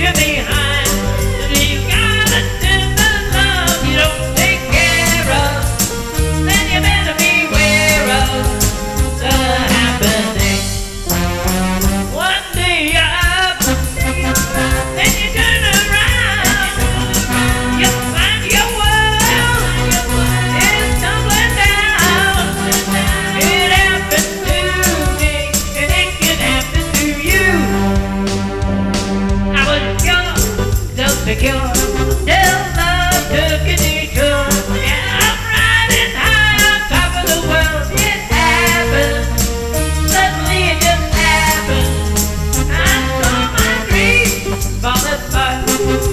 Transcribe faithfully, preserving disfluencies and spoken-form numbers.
you behind. You got a tender love you don't take care of, then you better beware of the happening. One day you're up, then you turn around, you find your world is tumbling down. It happened to me, and it can happen to you. I was young, so secure, till love took a detour. Yeah, I'm riding high on top of the world. It happened, suddenly it just happened. I saw my dreams fall apart.